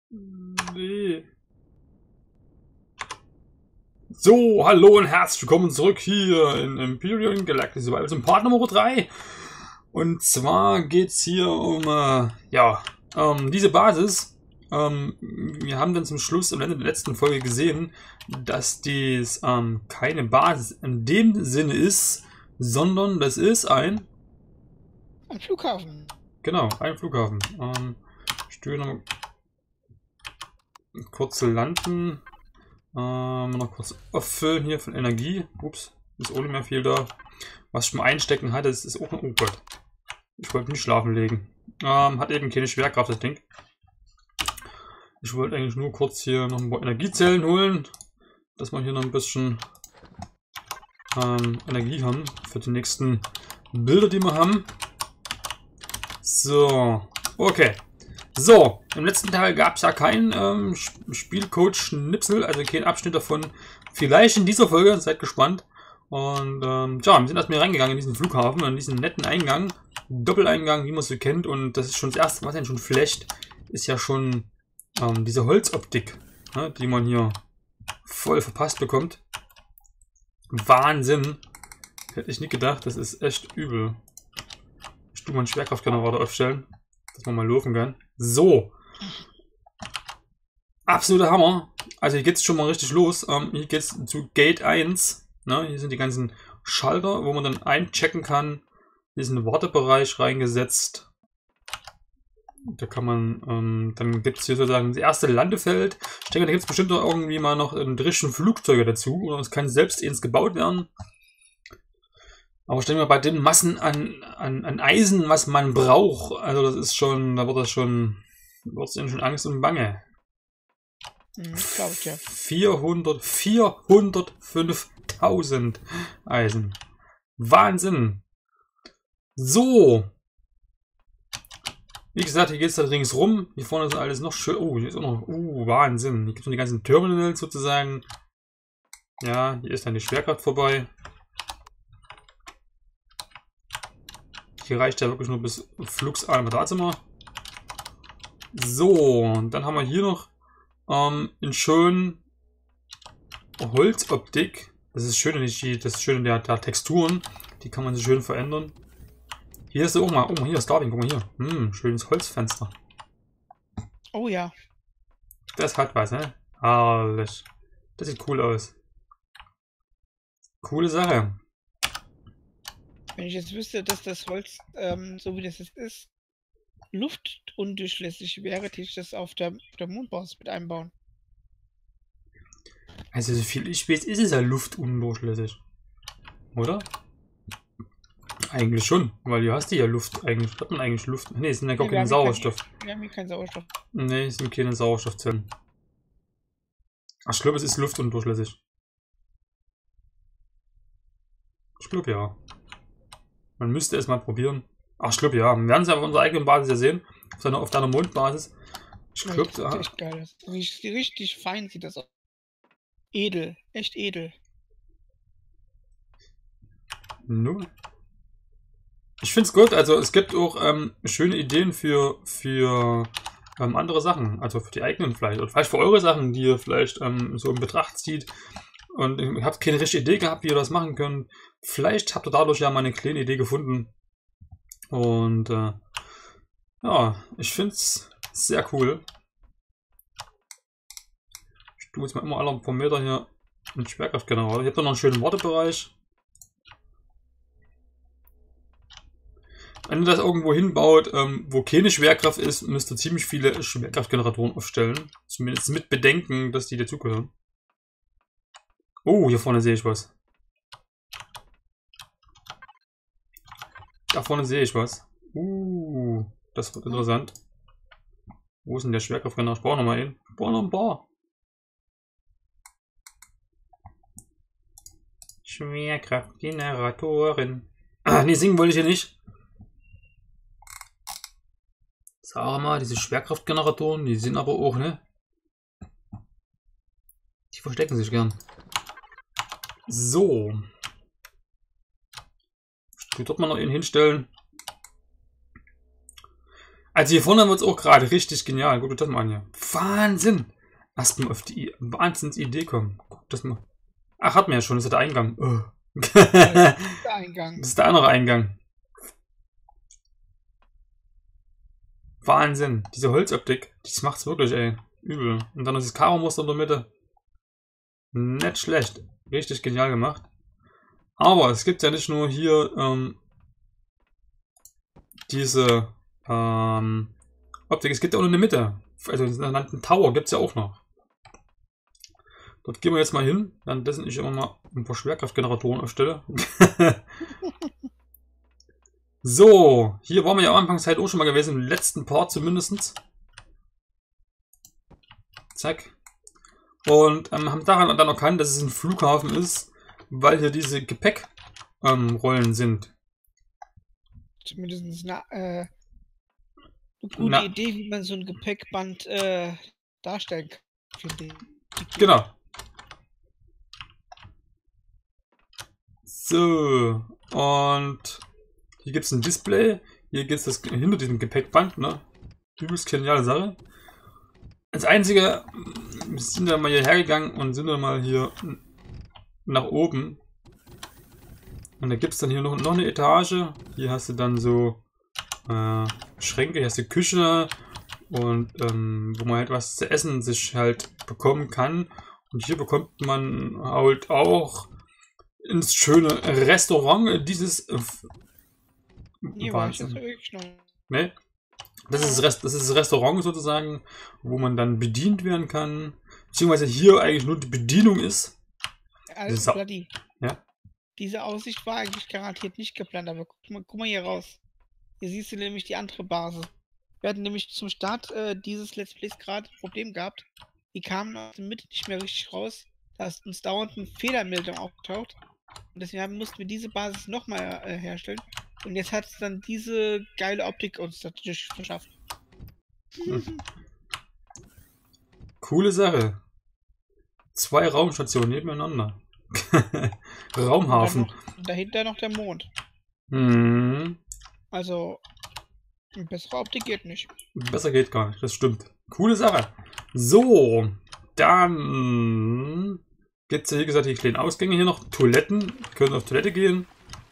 Nee. So, hallo und herzlich willkommen zurück hier in Empyrean Galactic Survival zum Part Nummer 3. Und zwar geht es hier um, diese Basis. Wir haben dann zum Schluss am Ende der letzten Folge gesehen, dass dies keine Basis in dem Sinne ist, sondern das ist ein Flughafen. Genau, ein Flughafen. Ich tue noch kurz landen. Noch kurz auffüllen hier von Energie. Ups, ist auch nicht mehr viel da. Was ich mal einstecken hatte, ist auch ein... Oh Gott. Ich wollte nicht schlafen legen. Hat eben keine Schwerkraft, das Ding. Ich wollte eigentlich nur kurz hier noch ein paar Energiezellen holen, dass wir hier noch ein bisschen Energie haben für die nächsten Bilder, die wir haben. So, okay. So, im letzten Teil gab es ja keinen Spielcode-Schnipsel, also keinen Abschnitt davon. Vielleicht in dieser Folge, seid gespannt. Und ja, wir sind erstmal reingegangen in diesen Flughafen, in diesen netten Eingang. Doppeleingang, wie man es so kennt. Und das ist schon das erste, was einen schon flasht, ist ja schon diese Holzoptik, ne, die man hier voll verpasst bekommt. Wahnsinn. Hätte ich nicht gedacht, das ist echt übel. Ich tue mal einen Schwerkraftgenerator aufstellen, dass man mal laufen kann. So. Absoluter Hammer. Also hier geht es schon mal richtig los. Hier geht es zu Gate 1. Ne? Hier sind die ganzen Schalter, wo man dann einchecken kann. Hier ist ein Wartebereich reingesetzt. Da kann man, dann gibt es hier sozusagen das erste Landefeld. Ich denke, da gibt es bestimmt noch irgendwie mal noch einen dritten Flugzeuge dazu. Oder es kann selbst eins gebaut werden. Aber ich denke mal, bei den Massen an Eisen, was man braucht, also das ist schon, da wird es schon Angst und Bange. Glaube ich, ja. 405.000 Eisen. Wahnsinn. So. Wie gesagt, hier geht es da ringsrum. Hier vorne ist alles noch schön. Oh, hier ist auch noch. Wahnsinn. Hier gibt es noch die ganzen Terminals sozusagen. Ja, hier ist dann die Schwerkraft vorbei. Hier reicht ja wirklich nur bis Flux Almazimmer. So, und dann haben wir hier noch in schönen Holzoptik. Das ist schön, das Schöne der Texturen. Die kann man so schön verändern. Hier ist auch mal. Oh, hier ist Darwin. Guck mal hier. Schönes Holzfenster. Oh ja. Das hat was, ne? Herrlich. Das sieht cool aus. Coole Sache. Wenn ich jetzt wüsste, dass das Holz, so wie das jetzt ist, luftundurchlässig wäre, hätte ich das auf der Mondbasis mit einbauen. Also so viel ich weiß, ist es ja luftundurchlässig. Oder? Eigentlich schon, weil hier hast du ja Luft. Eigentlich hat man eigentlich Luft. Ne, es sind ja gar kein Sauerstoff. Wir haben hier keinen Sauerstoff. Ne, es sind keine Sauerstoffzellen. Ach, ich glaube, es ist luftundurchlässig. Ich glaube ja. Man müsste es mal probieren. Ach, ich glaube ja. Wir werden es ja auf unserer eigenen Basis ja sehen. Auf deiner Mondbasis. Ich glaube, das sieht echt geil aus. Richtig fein sieht das aus. Edel. Echt edel. Nun. Ich finde es gut. Also es gibt auch schöne Ideen für andere Sachen. Also für die eigenen vielleicht. Oder vielleicht für eure Sachen, die ihr vielleicht so in Betracht zieht. Und ihr habt keine richtige Idee gehabt, wie ihr das machen könnt. Vielleicht habt ihr dadurch ja mal eine kleine Idee gefunden. Und ja, ich finde es sehr cool. Ich tue jetzt mal immer alle paar Meter hier einen Schwerkraftgenerator. Ich habe da noch einen schönen Wartebereich. Wenn ihr das irgendwo hinbaut, wo keine Schwerkraft ist, müsst ihr ziemlich viele Schwerkraftgeneratoren aufstellen. Zumindest mit Bedenken, dass die dazugehören. Oh, hier vorne sehe ich was. Da vorne sehe ich was. Das wird interessant. Wo ist denn der Schwerkraftgenerator? Ich brauche nochmal einen. Ich brauche noch ein paar. Schwerkraftgeneratoren. Nee, singen wollte ich hier nicht. Sag mal, diese Schwerkraftgeneratoren, die sind aber auch, ne? Die verstecken sich gern. So. Ich tue dort mal noch einen hinstellen. Also hier vorne wird es auch gerade richtig genial. Guck dir das mal an hier. Wahnsinn! Erstmal auf die Wahnsinnsidee kommen. Guck das mal. Ach, hat man ja schon. Das ist der Eingang. Oh. Der Eingang. Das ist der andere Eingang. Wahnsinn. Diese Holzoptik. Das macht's wirklich, ey. Übel. Und dann noch dieses Karo-Muster in der Mitte. Nicht schlecht. Richtig genial gemacht. Aber es gibt ja nicht nur hier diese Optik. Es gibt ja auch noch eine Mitte. Also den sogenannten Tower gibt es ja auch noch. Dort gehen wir jetzt mal hin. Währenddessen ich immer mal ein paar Schwerkraftgeneratoren aufstelle. So, hier waren wir ja am Anfangszeit auch schon mal gewesen. Im letzten Part zumindest. Zack. Und haben daran dann erkannt, dass es ein Flughafen ist, weil hier diese Gepäckrollen sind. Zumindest eine gute Idee, wie man so ein Gepäckband darstellen kann, finde ich. Genau. So, und hier gibt es ein Display. Hier geht es hinter diesem Gepäckband, ne? Übelst geniale Sache. Als einzige sind wir mal hier hergegangen und sind dann mal hier nach oben. Und da gibt es dann hier noch eine Etage. Hier hast du dann so Schränke, hier hast du Küche und wo man halt was zu essen sich halt bekommen kann. Und hier bekommt man halt auch ins schöne Restaurant dieses Hier war ich jetzt wirklich noch. Ne? Das ist das Restaurant sozusagen, wo man dann bedient werden kann. Beziehungsweise hier eigentlich nur die Bedienung ist. Also, Bloody. Ja? Diese Aussicht war eigentlich garantiert nicht geplant, aber guck mal hier raus. Hier siehst du nämlich die andere Basis. Wir hatten nämlich zum Start dieses Let's Plays gerade ein Problem gehabt. Die kamen aus der Mitte nicht mehr richtig raus. Da ist uns dauernd eine Fehlermeldung aufgetaucht. Und deswegen mussten wir diese Basis nochmal herstellen. Und jetzt hat es dann diese geile Optik uns natürlich verschafft. Coole Sache. 2 Raumstationen nebeneinander. Raumhafen. Und dahinter noch der Mond. Mhm. Also, eine bessere Optik geht nicht. Besser geht gar nicht, das stimmt. Coole Sache. So, dann gibt es ja, wie gesagt, die kleinen Ausgänge hier noch. Toiletten. Können auf Toilette gehen.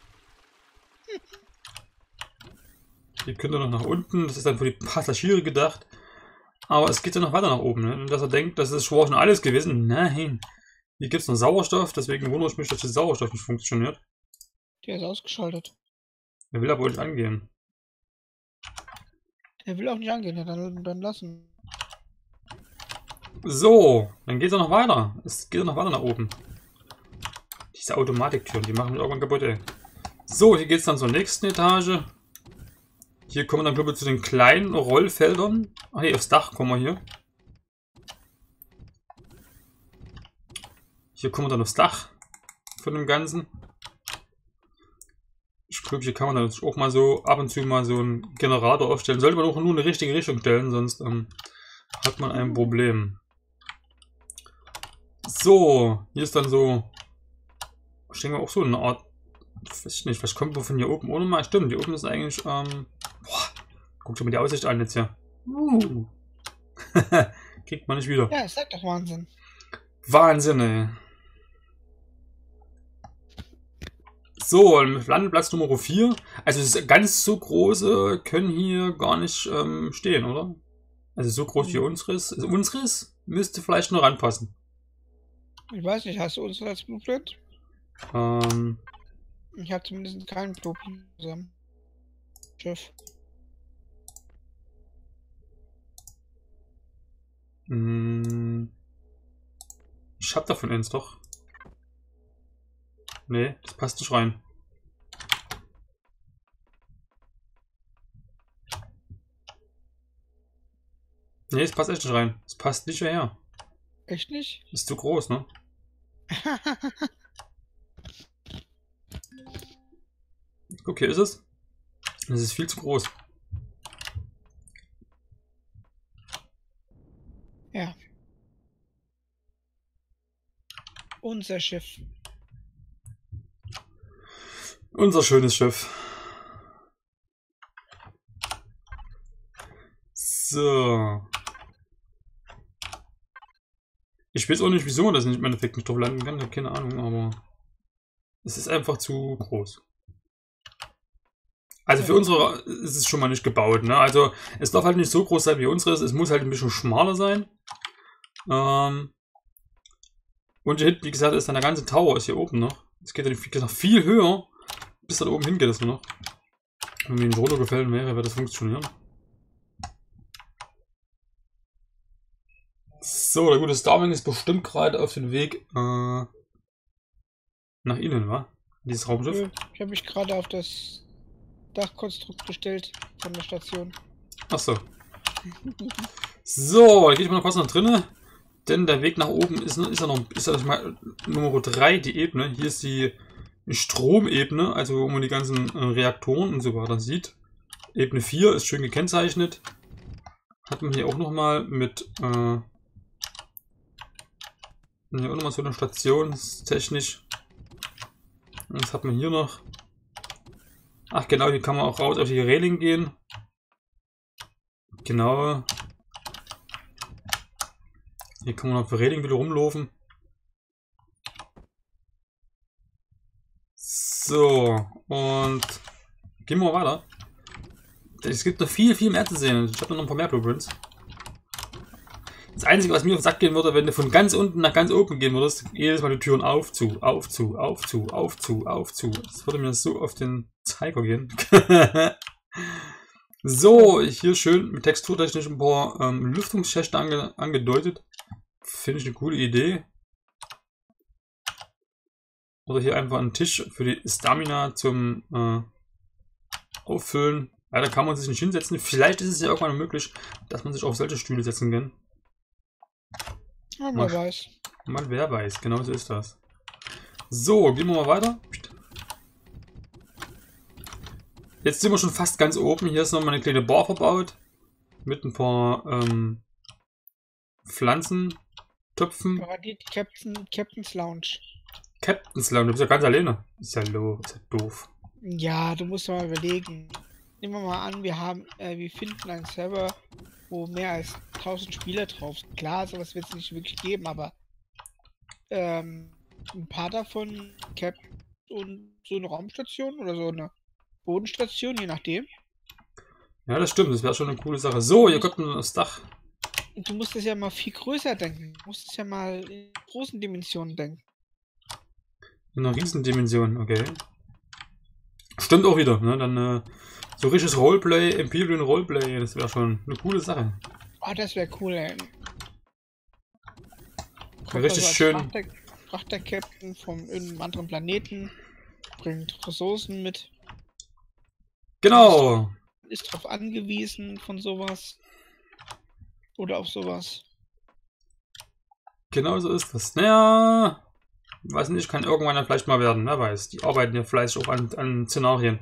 Hier könnt ihr noch nach unten. Das ist dann für die Passagiere gedacht. Aber es geht ja noch weiter nach oben. Ne? Und dass er denkt, das ist schon alles gewesen. Nein. Hier gibt es noch Sauerstoff. Deswegen wundere ich mich, dass der Sauerstoff nicht funktioniert. Der ist ausgeschaltet. Der will aber nicht angehen. Der will auch nicht angehen. Ja, dann lassen. So, dann geht es noch weiter. Es geht noch weiter nach oben. Diese Automatiktüren, die machen mich irgendwann kaputt, ey. So, hier geht es dann zur nächsten Etage. Hier kommen wir dann, glaube ich, zu den kleinen Rollfeldern. Ach nee, aufs Dach kommen wir hier. Hier kommen wir dann aufs Dach von dem Ganzen. Ich glaube, hier kann man dann auch mal so ab und zu mal so einen Generator aufstellen. Sollte man auch nur in die richtige Richtung stellen, sonst hat man ein Problem. So, hier ist dann so, ich denke auch so eine Art, weiß ich nicht, was kommt von hier oben ohne mal? Stimmt, hier oben ist eigentlich, boah, guck dir mal die Aussicht an jetzt hier. Kriegt man nicht wieder. Ja, ist doch Wahnsinn. Wahnsinn, ey. So, Landeplatz Nummer 4. Also ganz so große können hier gar nicht stehen, oder? Also so groß wie unseres. Also unseres müsste vielleicht noch ranpassen. Ich weiß nicht, hast du uns als Blueprint? Ich habe zumindest keinen Blueprint zusammen. Schiff. Ich hab davon eins doch. Nee, das passt nicht rein. Nee, es passt echt nicht rein. Es passt nicht hierher. Echt nicht? Ist zu groß, ne? Guck, hier ist es. Es ist viel zu groß. Ja. Unser Schiff. Unser schönes Schiff. So. Ich weiß auch nicht, wieso man das nicht im Endeffekt nicht drauf landen kann. Keine Ahnung, aber es ist einfach zu groß. Also für unsere ist es schon mal nicht gebaut, ne? Also es darf halt nicht so groß sein wie unseres. Es muss halt ein bisschen schmaler sein. Und hier hinten, wie gesagt, ist dann der ganze Tower ist hier oben noch. Es geht ja noch viel höher. Bis da oben hin geht es nur noch. Wenn mir ein Rotor gefällt wäre, würde das funktionieren. So, der gute Starwing ist bestimmt gerade auf dem Weg nach innen, wa? Dieses Raumschiff. Ich habe mich gerade auf das Dachkonstrukt gestellt von der Station. Achso. So, dann gehe ich mal noch kurz nach drinnen. Denn der Weg nach oben ist ja mal Nummer 3, die Ebene. Hier ist die Stromebene, also wo man die ganzen Reaktoren und so weiter sieht. Ebene 4 ist schön gekennzeichnet. Hat man hier auch nochmal mit hier auch nochmal so eine Station, das ist technisch. Was hat man hier noch? Ach genau, hier kann man auch raus auf die Reling gehen. Genau. Hier kann man auf der Reling wieder rumlaufen. So, und gehen wir mal weiter. Es gibt noch viel, viel mehr zu sehen. Ich habe noch ein paar mehr Blueprints. Das Einzige, was mir auf den Sack gehen würde, wenn du von ganz unten nach ganz oben gehen würdest, jedes Mal die Türen auf, zu, auf, zu, auf, zu, auf, zu, auf, zu. Das würde mir so auf den Zeiger gehen. So, hier schön mit texturtechnisch ein paar Lüftungsschächte angedeutet. Finde ich eine coole Idee. Oder hier einfach einen Tisch für die Stamina zum Auffüllen. Leider kann man sich nicht hinsetzen. Vielleicht ist es ja irgendwann möglich, dass man sich auf solche Stühle setzen kann. Ja, man weiß. Mal wer weiß, genau so ist das. So, gehen wir mal weiter. Jetzt sind wir schon fast ganz oben. Hier ist noch mal eine kleine Bar verbaut. Mit ein paar Pflanzentöpfen. Die Captain's Lounge. Captain's Lounge, du bist ja ganz alleine. Ist ja doof. Ja, du musst mal überlegen. Nehmen wir mal an, wir finden einen Server, wo mehr als 1000 Spieler drauf sind. Klar, sowas wird es nicht wirklich geben, aber ein paar davon Captain und so eine Raumstation oder so eine Bodenstation, je nachdem. Ja, das stimmt, das wäre schon eine coole Sache. So, hier kommt das Dach. Und du musst es ja mal viel größer denken. Du musst es ja mal in großen Dimensionen denken. In einer Riesendimension, okay. Stimmt auch wieder, ne? Dann so richtiges Roleplay, Imperial Roleplay, das wäre schon eine coole Sache. Oh, das wäre cool, ey. Richtig also schön. Frachter-Captain von irgendeinem anderen Planeten, bringt Ressourcen mit. Genau. Ist drauf angewiesen von sowas. Oder auf sowas. Genau so ist das. Naja, weiß nicht, kann irgendwann dann vielleicht mal werden, wer weiß. Die arbeiten ja fleißig auch an Szenarien.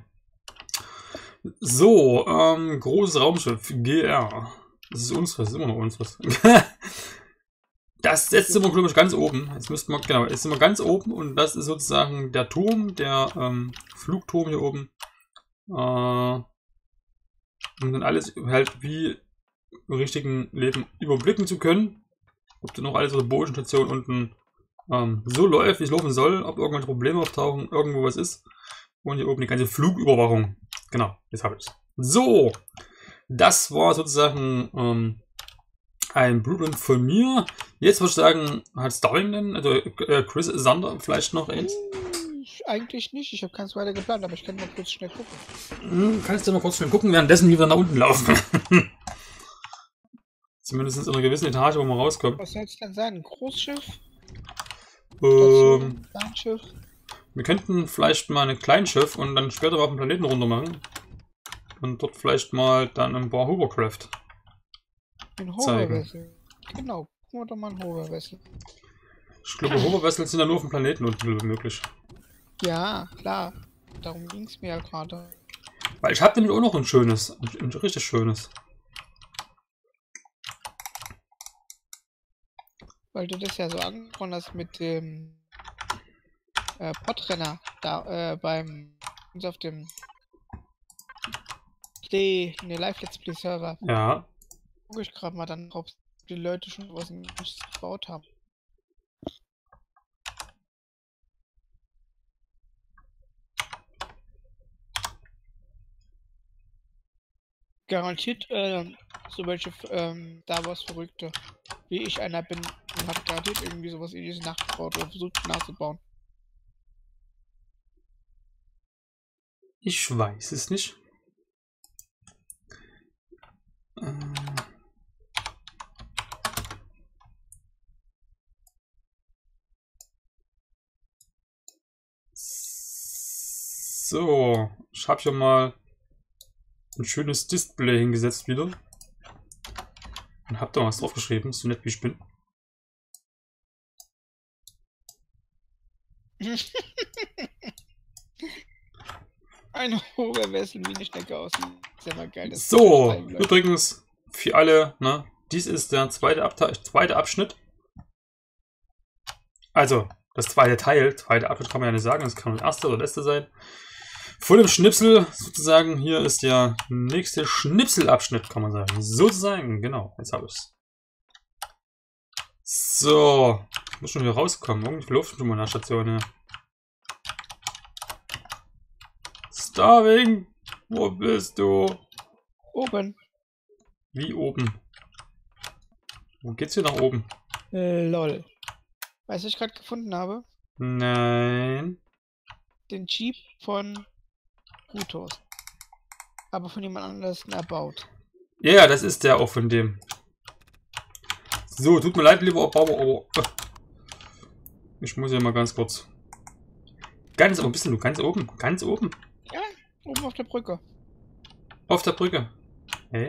So, großes Raumschiff, GR. Das ist unseres, das ist immer noch unseres. Jetzt sind wir, glaube ich, ganz oben. Jetzt müssten wir, genau, jetzt sind wir ganz oben und das ist sozusagen der Turm, der Flugturm hier oben. Um dann alles halt wie im richtigen Leben überblicken zu können. Ob dann noch alles auf der Bodenstation unten so läuft, wie es laufen soll, ob irgendwelche Probleme auftauchen, irgendwo was ist. Und hier oben die ganze Flugüberwachung. Genau, jetzt habe ich es. So, das war sozusagen ein Blueprint von mir. Jetzt würde ich sagen, hat Starwing denn, also Chris Sander vielleicht noch eins? Eigentlich nicht, ich habe keins weiter geplant, aber ich kann mal kurz schnell gucken. Kannst du mal kurz schnell gucken, währenddessen wir nach unten laufen. Zumindest in einer gewissen Etage, wo man rauskommt. Was soll es denn sein? Ein Großschiff? Kleinschiff? Wir könnten vielleicht mal ein Kleinschiff und dann später auf den Planeten runter machen. Und dort vielleicht mal dann ein paar Hovercraft Ein Hovervessel. Genau, gucken wir doch mal ein Hovervessel. Ich glaube, Hovervessels sind ja nur auf dem Planeten unten möglich. Ja, klar. Darum ging es mir ja gerade. Weil ich habe nämlich auch noch ein schönes, ein richtig schönes. Weil du das ja so angesprochen hast mit dem Podrenner da beim uns auf dem Live Let's Play Server. Ja. Gucke ich gerade mal dann, ob die Leute schon was Nichts gebaut haben. Garantiert, so welche, da was Verrückte, wie ich einer bin, und hat garantiert irgendwie sowas ähnliches nachgebaut oder versucht nachzubauen. Ich weiß es nicht. So, ich habe hier mal ein schönes Display hingesetzt wieder. Und hab da was draufgeschrieben, so nett wie ich bin. Ein hoher Wessel wie eine Schnecke aussieht. Sehr mal geil. Das So, übrigens, für alle, ne, dies ist der zweite Abschnitt. Also, das zweite Teil. Zweiter Abschnitt kann man ja nicht sagen, das kann der erste oder letzte sein. Vor dem Schnipsel, sozusagen, hier ist der nächste Schnipselabschnitt, kann man sagen. Sozusagen, genau, jetzt habe ich es. So, ich muss schon hier rauskommen. Irgendwie läuft schon mal in der Station hier. Starving, wo bist du? Oben. Wie oben? Wo geht's hier nach oben? Lol. Weißt du, was ich gerade gefunden habe? Nein. Den Jeep von Gutos. Aber von jemand anderes erbaut. Ja, das ist der auch von dem. So, tut mir leid, lieber Bauer, aber ich muss hier mal ganz kurz. Ganz oben, bist du ganz oben? Ganz oben? Ja, oben auf der Brücke. Auf der Brücke. Hey.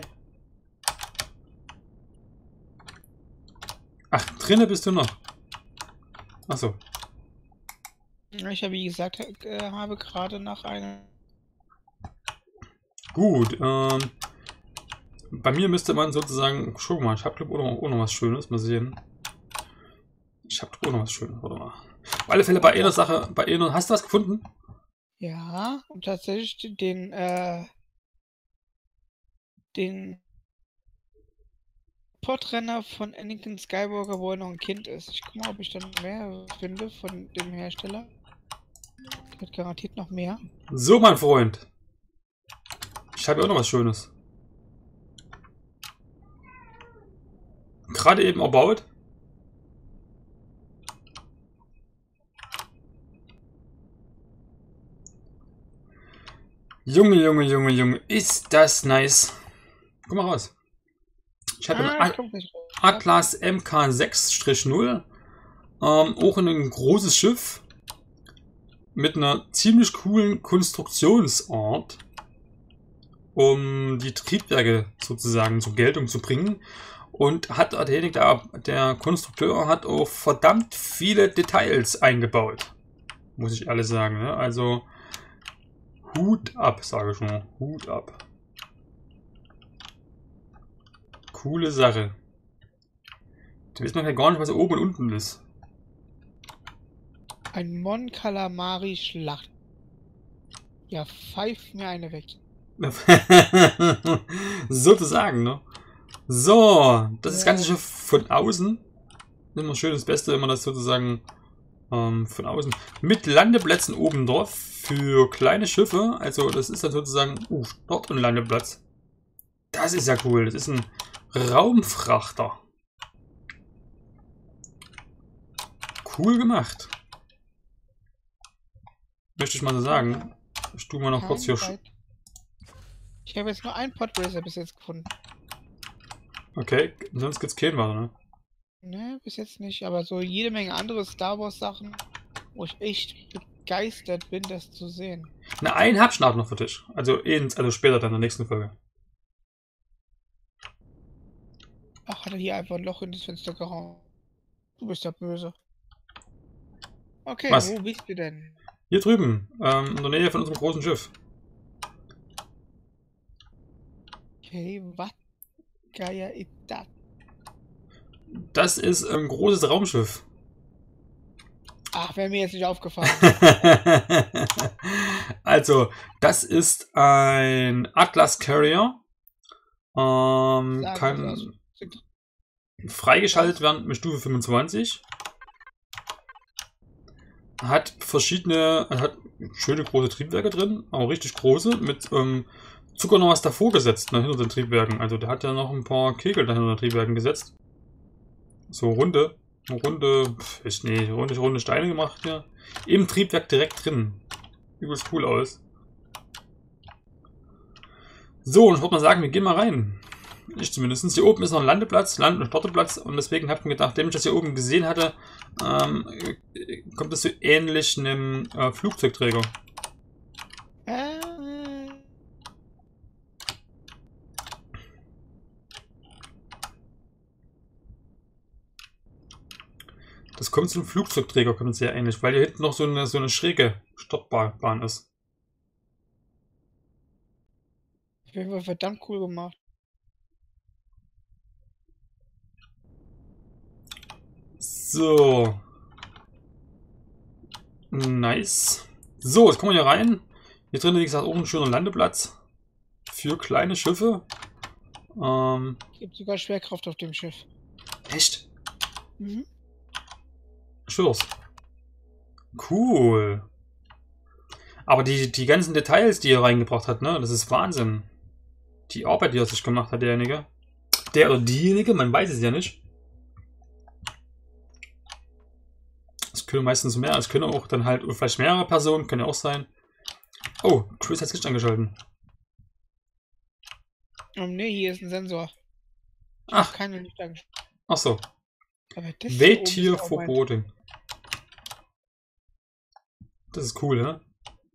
Ach, drinnen bist du noch. Achso. Ich habe, wie gesagt, habe gerade nach einem... Gut, bei mir müsste man sozusagen... Schau mal, ich habe glaube auch noch was Schönes. Mal sehen. Ich habe auch noch was Schönes. Warte mal. Auf alle Fälle bei einer Sache, bei einer... Hast du was gefunden? Ja, und tatsächlich den Podrenner von Anakin Skywalker, wo er noch ein Kind ist. Ich guck mal, ob ich dann mehr finde von dem Hersteller. Der hat garantiert noch mehr. So, mein Freund. Ich habe ja auch noch was Schönes. Gerade eben erbaut. Junge, Junge, Junge, Junge. Ist das nice. Guck mal raus. Ich habe einen Atlas MK6-0. Auch ein großes Schiff. Mit einer ziemlich coolen Konstruktionsart. Um die Triebwerke sozusagen zur Geltung zu bringen. Und hat der Konstrukteur hat auch verdammt viele Details eingebaut. Muss ich alles sagen. Ne? Also Hut ab, sage ich nur. Hut ab. Coole Sache. Da weiß man ja gar nicht, was da oben und unten ist. Ein Mon Calamari Schlacht. Ja, pfeift mir eine weg. Sozusagen, ne? So, das ist das ganze Schiff von außen. Immer schön das Beste, wenn man das sozusagen von außen mit Landeplätzen oben drauf für kleine Schiffe. Also das ist dann sozusagen Start- und Landeplatz. Das ist ja cool. Das ist ein Raumfrachter. Cool gemacht. Möchte ich mal so sagen. Ich tue mal noch kurz hier. Ich habe jetzt nur einen Podracer bis jetzt gefunden. Okay, sonst gibt's keinen weiter, ne? Ne, bis jetzt nicht, aber so jede Menge andere Star Wars Sachen, wo ich echt begeistert bin, das zu sehen. Na, einen hab ich noch für dich. Also später dann in der nächsten Folge. Ach, hat er hier einfach ein Loch in das Fenster gehauen. Du bist ja böse. Okay, was? Wo bist du denn? Hier drüben, in der Nähe von unserem großen Schiff. Okay, was Geier ist das? Das ist ein großes Raumschiff. Ach, wäre mir jetzt nicht aufgefallen. Also, das ist ein Atlas Carrier. Kann freigeschaltet werden mit Stufe 25. Hat verschiedene, hat schöne große Triebwerke drin, aber richtig große, mit Zucker noch was davor gesetzt, ne, hinter den Triebwerken. Also der hat ja noch ein paar Kegel da hinter den Triebwerken gesetzt. So runde Steine gemacht hier. Im Triebwerk direkt drin. Übelst cool aus. So, und ich würde mal sagen, wir gehen mal rein. Ich zumindest. Hier oben ist noch ein Landeplatz, Land- und Starteplatz. Und deswegen habe ich mir gedacht, wenn ich das hier oben gesehen hatte, kommt das so ähnlich einem Flugzeugträger. Das kommt zum Flugzeugträger, kommt sehr ähnlich, weil hier hinten noch so eine schräge Startbahn ist. Auf jeden Fall verdammt cool gemacht. So. Nice. So, jetzt kommen wir hier rein. Hier drin, wie gesagt, auch ein schöner Landeplatz. Für kleine Schiffe. Es gibt sogar Schwerkraft auf dem Schiff. Echt? Mhm. Schwör's. Cool. Aber die ganzen Details, die er reingebracht hat, ne, das ist Wahnsinn. Die Arbeit, die er sich gemacht hat, derjenige. Der oder diejenige, man weiß es ja nicht. Es können meistens mehr, es können auch dann halt vielleicht mehrere Personen, können ja auch sein. Oh, Chris hat das Licht angeschalten. Oh ne, hier ist ein Sensor. Ach. Keine Licht angeschaltet. Ach so. Aber Wait here for boarding. Das ist cool, ne?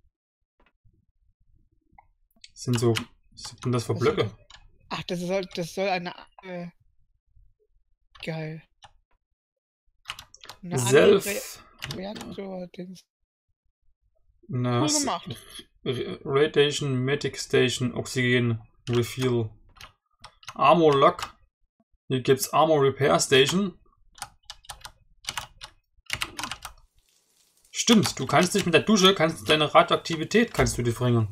Was sind denn das für Blöcke? Ach, das soll eine geil. Eine Reaktor-Dings. Cool gemacht. Radiation Medic Station, Oxygen Refuel. Armor Lock. Hier gibt's Armor Repair Station. Stimmt, du kannst dich mit der Dusche, deine Radioaktivität kannst du die verringern.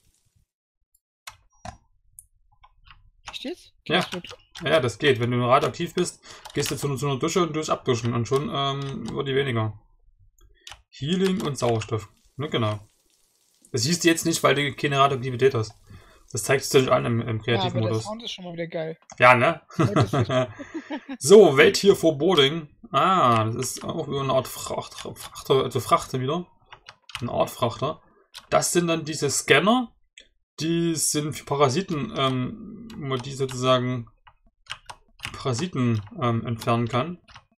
Echt jetzt? Ja. Ja, das geht. Wenn du radioaktiv bist, gehst du zu einer Dusche und durch abduschen und schon wird die weniger. Healing und Sauerstoff. Ne, genau. Das siehst du jetzt nicht, weil du keine Radioaktivität hast. Das zeigst du nicht an im Kreativmodus. Ja, aber der Sound ist schon mal wieder geil. Ja, ne? So, Wait here for boarding. Ah, das ist auch wieder eine Art Frachter, also Frachter wieder. Eine Art Frachter. Das sind dann diese Scanner. Die sind für Parasiten, wo man die sozusagen Parasiten entfernen kann.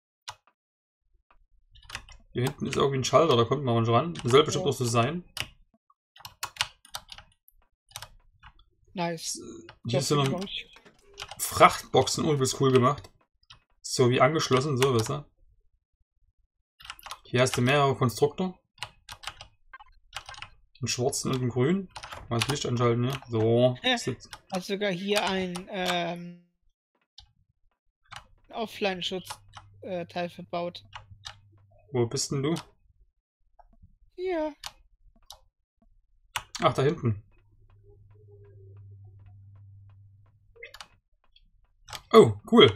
Hier hinten ist irgendwie ein Schalter, da kommt man schon ran. Das soll bestimmt auch so sein. Nice. Hier sind noch Frachtboxen, übelst cool gemacht. So wie angeschlossen, so besser. Hier hast du mehrere Konstruktor. Einen schwarzen und einen grün. Mal das Licht anschalten hier. So. Hat sogar hier ein Offline-Schutz-Teil verbaut. Wo bist denn du? Hier. Ach, da hinten. Oh, cool.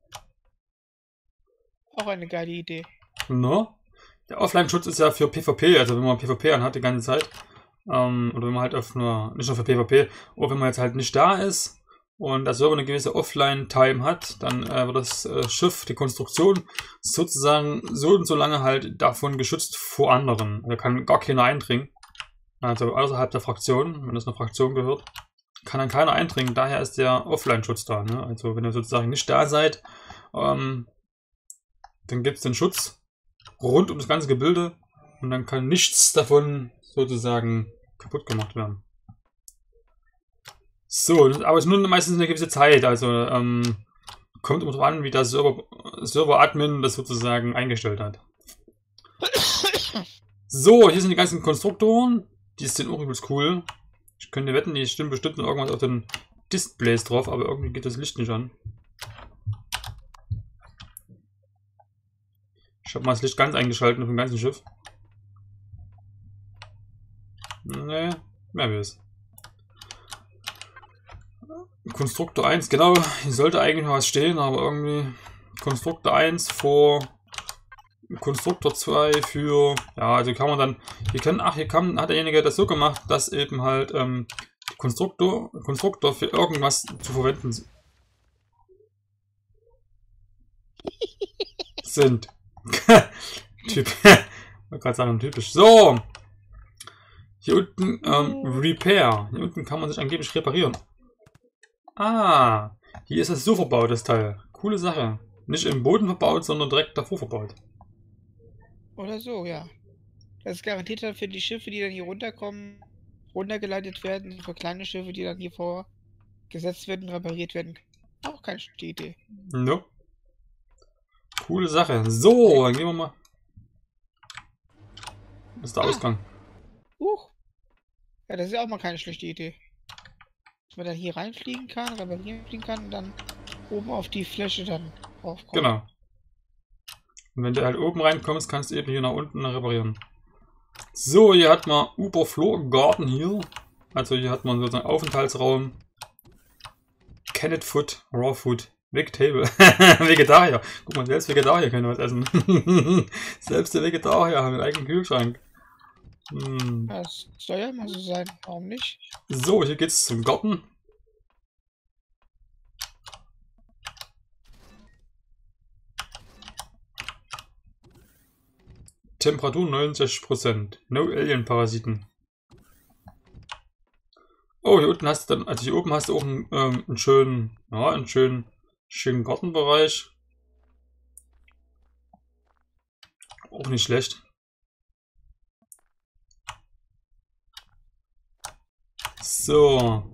Auch eine geile Idee. No. Der Offline-Schutz ist ja für PvP, also wenn man PvP anhat die ganze Zeit. Oder wenn man halt auf einer, nicht nur für PvP, oder wenn man jetzt halt nicht da ist und der Server eine gewisse Offline-Time hat, dann wird das Schiff, die Konstruktion, sozusagen so und so lange halt davon geschützt vor anderen. Da kann gar keiner eindringen. Also außerhalb der Fraktion, wenn das eine Fraktion gehört, kann dann keiner eindringen. Daher ist der Offline-Schutz da. Ne? Also wenn ihr sozusagen nicht da seid, dann gibt es den Schutz rund um das ganze Gebilde und dann kann nichts davon sozusagen kaputt gemacht werden. So, aber es ist nur meistens eine gewisse Zeit, also kommt immer drauf an, wie der Server-Admin das sozusagen eingestellt hat. So, hier sind die ganzen Konstruktoren, die sind auch übelst cool. Ich könnte wetten, die stimmen bestimmt noch irgendwas auf den Displays drauf, aber irgendwie geht das Licht nicht an. Ich habe mal das Licht ganz eingeschaltet auf dem ganzen Schiff. Ne, mehr wie es. Konstruktor 1, genau, hier sollte eigentlich noch was stehen, aber irgendwie Konstruktor 1 vor Konstruktor 2 für, ja, also kann man dann, hat derjenige das so gemacht, dass eben halt Konstruktor für irgendwas zu verwenden sind. Typ, ich wollte gerade sagen, typisch. So, hier unten Repair. Hier unten kann man sich angeblich reparieren. Ah, hier ist es so verbaut, das Teil. Coole Sache. Nicht im Boden verbaut, sondern direkt davor verbaut. Oder so, ja. Das ist garantiert dann für die Schiffe, die dann hier runterkommen, runtergeleitet werden, für kleine Schiffe, die dann hier vorgesetzt werden, repariert werden. Auch keine schlechte Idee. No. Coole Sache. So, dann gehen wir mal. Das ist der Ausgang. Ja, das ist ja auch mal keine schlechte Idee. Dass man dann hier reinfliegen kann, reparieren fliegen kann und dann oben auf die Fläche dann raufkommt. Genau. Und wenn du halt oben reinkommst, kannst du eben hier nach unten reparieren. So, hier hat man Überfloor Garden hier. Also hier hat man sozusagen Aufenthaltsraum. Canned Food, Raw Food, Vegetable. Vegetarier. Guck mal, selbst Vegetarier können was essen. Selbst die Vegetarier haben einen eigenen Kühlschrank. Das soll ja mal so sein. Warum nicht? So, hier geht's zum Garten. Temperatur 69%. No Alien-Parasiten. Oh, hier unten hast du dann, also hier oben hast du auch einen schönen, ja, einen schönen Gartenbereich. Auch nicht schlecht. So.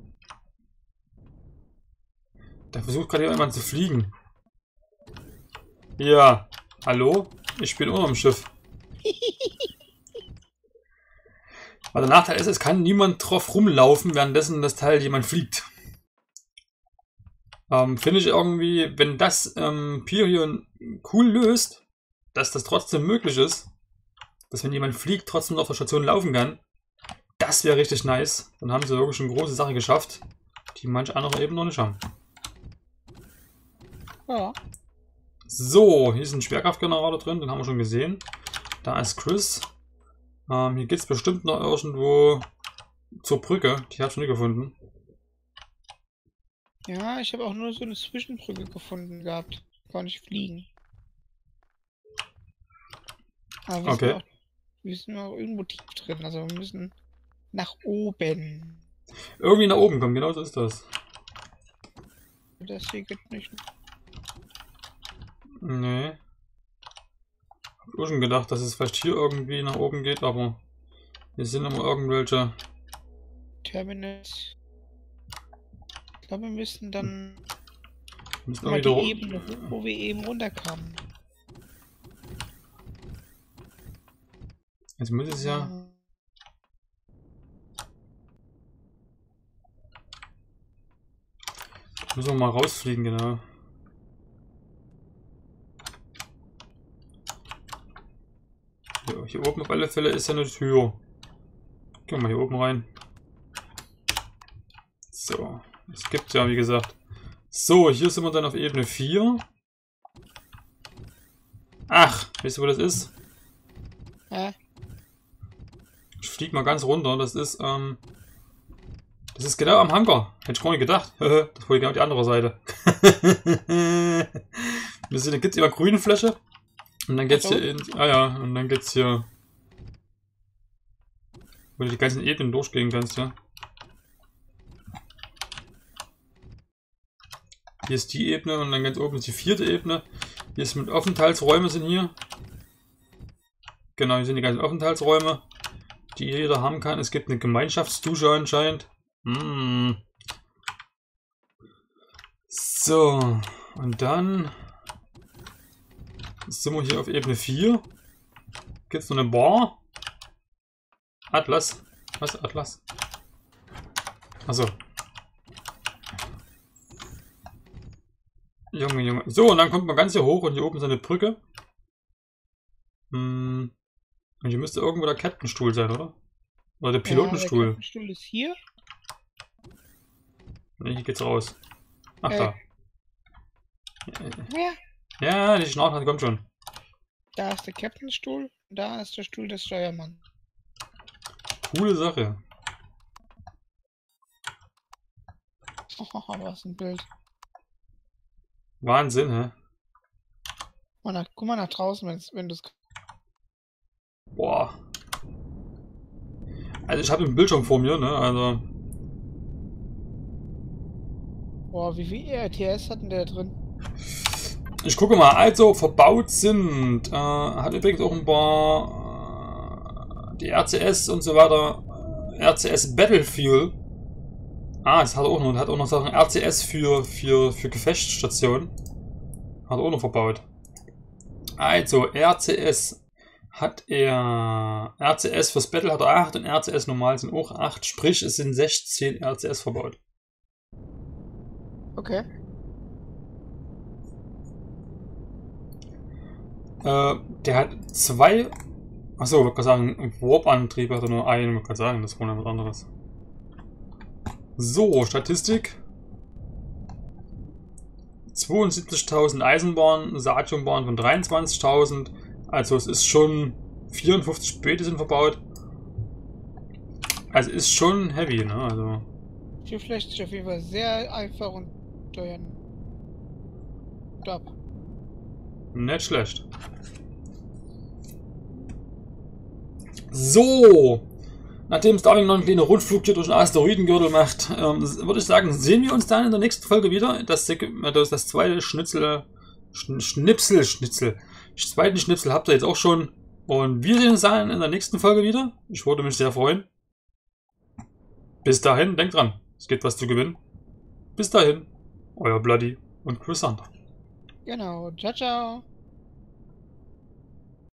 Da versucht gerade jemand zu fliegen. Ja. Hallo? Ich bin unter dem Schiff. Aber der Nachteil ist, es kann niemand drauf rumlaufen, währenddessen das Teil jemand fliegt. Finde ich irgendwie, wenn das Pier cool löst, dass das trotzdem möglich ist, dass wenn jemand fliegt, trotzdem auf der Station laufen kann, das wäre richtig nice. Dann haben sie wirklich eine große Sache geschafft, die manche andere eben noch nicht haben. Ja. So, hier ist ein Schwerkraftgenerator drin, den haben wir schon gesehen. Da ist Chris. Hier geht es bestimmt noch irgendwo zur Brücke. Die habe ich schon nie gefunden. Ja, ich habe auch nur so eine Zwischenbrücke gefunden gehabt. Gar nicht fliegen. Aber Okay. wir sind auch irgendwo tief drin. Also wir müssen nach oben. Irgendwie nach oben kommen, genau so ist das. Das hier geht nicht. Nee. Hab ich schon gedacht, dass es vielleicht hier irgendwie nach oben geht, aber hier sind immer irgendwelche Terminals. Ich glaube, wir müssen dann mal die Ebene, wo wir eben runterkamen. Jetzt muss es ja. Müssen wir mal rausfliegen, genau. Hier oben auf alle Fälle ist ja eine Tür. Gehen wir mal hier oben rein. So, es gibt ja, wie gesagt. So, hier sind wir dann auf Ebene 4. Ach, weißt du, wo das ist? Ich fliege mal ganz runter. Das ist genau am Hangar. Hätte ich gar nicht gedacht. Das war genau die andere Seite. Wir sind, da gibt es immer grüne Fläche. Und dann geht's hier in. Ah ja, und dann geht's hier. Wo du die ganzen Ebenen durchgehen kannst, ja. Hier ist die Ebene und dann ganz oben ist die 4. Ebene. Hier ist mit Aufenthaltsräume sind hier. Genau, hier sind die ganzen Aufenthaltsräume, die jeder haben kann. Es gibt eine Gemeinschaftsdusche anscheinend. So, und dann sind wir hier auf Ebene 4. Gibt es noch eine Bar? Atlas. Was? Atlas? Achso. Junge, Junge. So, und dann kommt man ganz hier hoch und hier oben ist eine Brücke. Und hier müsste irgendwo der Captainstuhl sein, oder? Oder der Pilotenstuhl. Ja, der Pilotenstuhl ist hier. Ne, hier geht's raus. Ach, da. Ja. Ja, die Schnauze kommt schon. Da ist der Captainstuhl, da ist der Stuhl des Steuermanns. Coole Sache. Oh, was ein Bild. Wahnsinn, hä? Guck mal nach draußen, wenn du es. Boah. Also ich habe den Bildschirm vor mir, ne? Also. Boah, wie viel RTS hat denn der drin? Ich gucke mal, also verbaut sind. Hat übrigens auch ein paar die RCS und so weiter. RCS Battlefield. Es hat auch noch Sachen RCS für Gefechtsstationen. Hat er auch noch verbaut. Also, RCS hat er. RCS fürs Battle hat er 8 und RCS normal sind auch 8. Sprich, es sind 16 RCS verbaut. Okay. Der hat 2. Achso, ich wollte gerade sagen, Warp-Antrieb hat er nur einen. Ich wollte gerade sagen, das war noch was anderes. So, Statistik. 72.000 Eisenbahnen, Satiumbahnen von 23.000. Also es ist schon 54 Späte sind verbaut. Also ist schon heavy, ne? Also. Schiff lässt sich auf jeden Fall sehr einfach und steuern. Ab. Nicht schlecht. So. Nachdem Starlink noch einen kleinen Rundflug hier durch den Asteroidengürtel macht, würde ich sagen, sehen wir uns dann in der nächsten Folge wieder. Das zweite Schnipsel. Zweiten Schnipsel habt ihr jetzt auch schon. Und wir sehen uns dann in der nächsten Folge wieder. Ich würde mich sehr freuen. Bis dahin, denkt dran, es gibt was zu gewinnen. Bis dahin, euer Bloody und Chrysander. Genau. Ciao, ciao.